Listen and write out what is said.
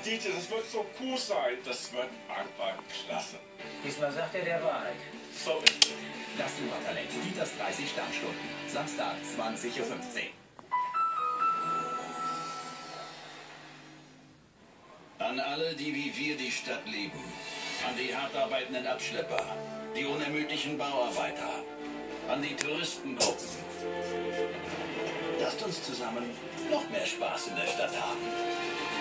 Dieter, das wird so cool sein. Das wird einfach klasse. Diesmal sagt er der Wahrheit. So ist es. Das Supertalent, Dieters 30 Sternstunden. Samstag, 20:15 Uhr. An alle, die wie wir die Stadt lieben. An die hart arbeitenden Abschlepper. Die unermüdlichen Bauarbeiter. An die Touristengruppen. Lasst uns zusammen noch mehr Spaß in der Stadt haben.